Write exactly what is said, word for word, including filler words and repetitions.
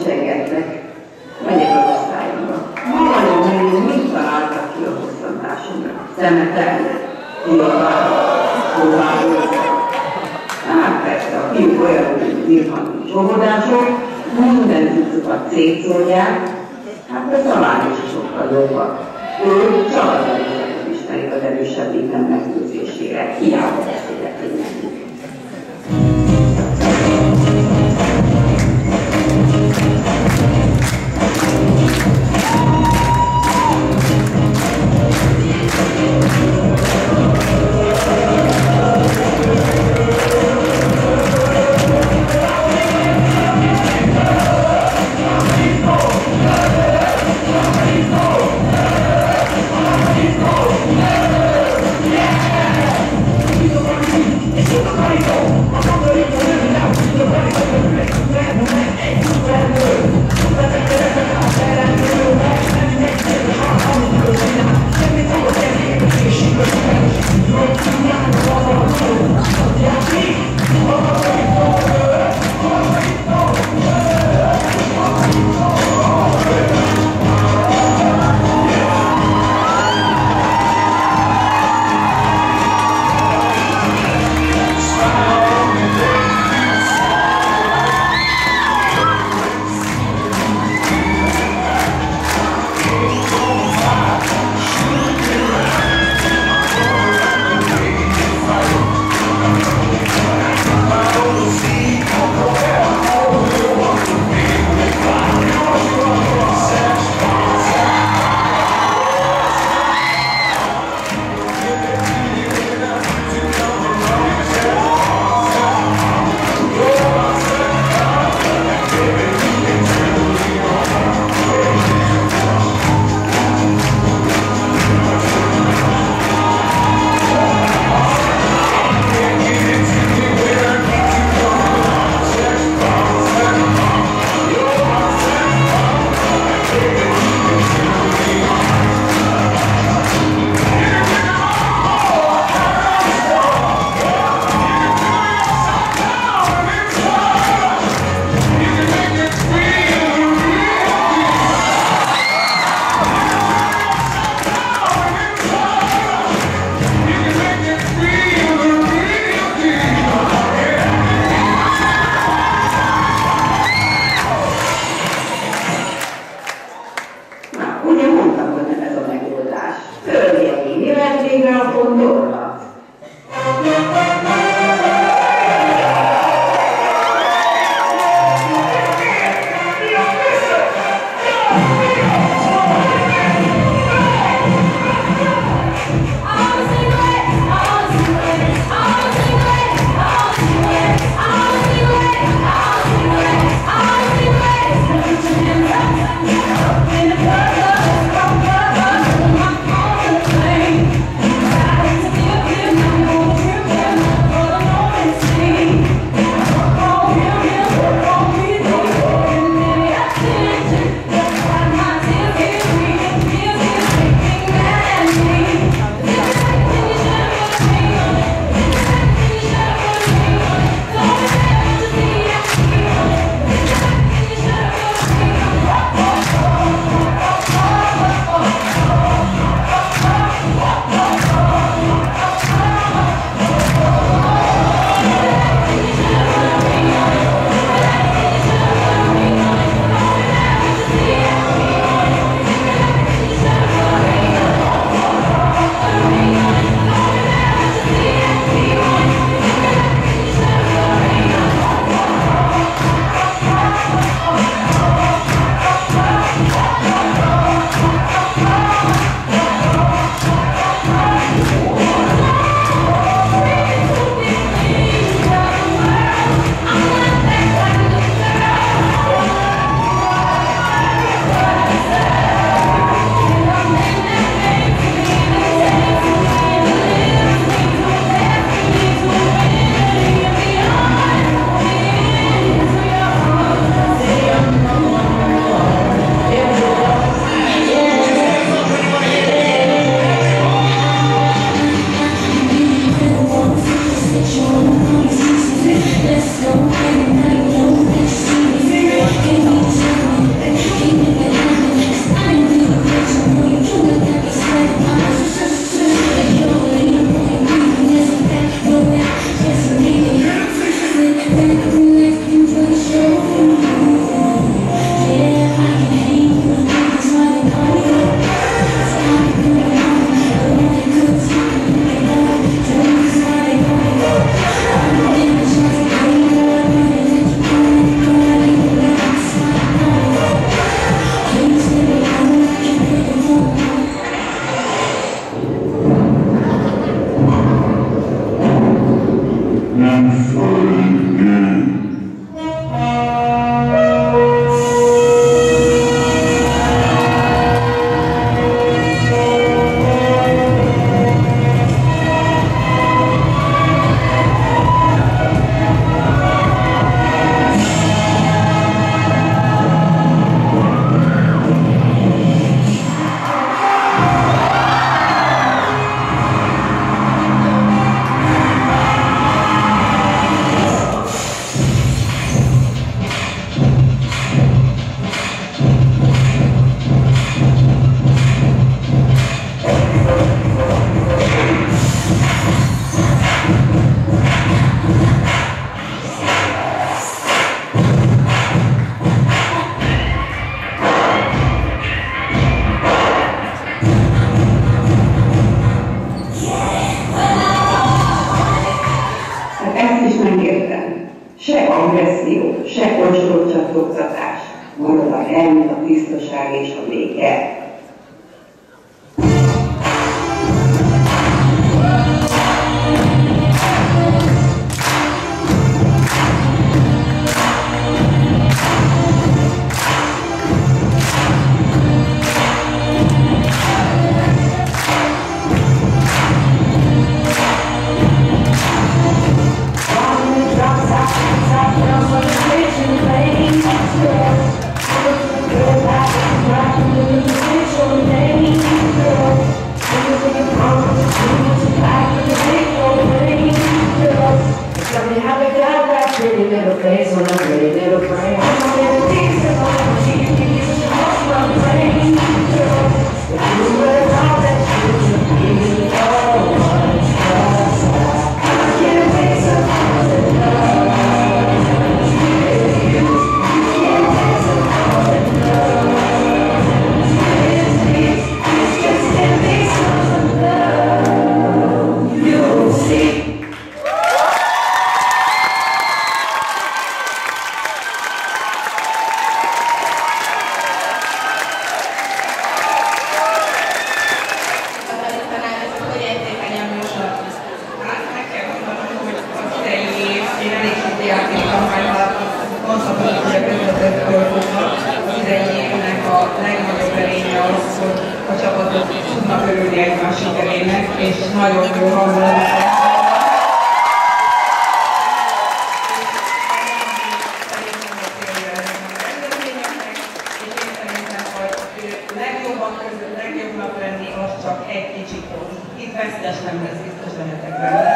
csengettek. Megyek az osztályomba. Majdnem nézni, mit találtak ki a hosszantásomra? Szemetelnek, diadvállal, próbálóztak. Hát persze, a fiúk olyan, mint írható csohodások, minden cuccukat szétszórják, hát a szalány is sokkal jobbak. Ők családban ismerik az erősebb minden meggyőzésére, hiába beszélek mindenkit. Yeah. rend, a tisztaság és a béke. Pretty little face on a pretty little brain. I'm little things that I'm cheating, you should watch my brain. If you were all that you should be, oh, what's that? I can't wait so far to love you. You can't wait so far to love me. It's just empty songs of love. You'll see. A csapatok tudnak örülni egymás sikerének, és nagyon jó hangulat. Legjobbak között legjobbnak lenni, az csak egy kicsit. Itt vesztes nem lesz, biztos lehetek benne.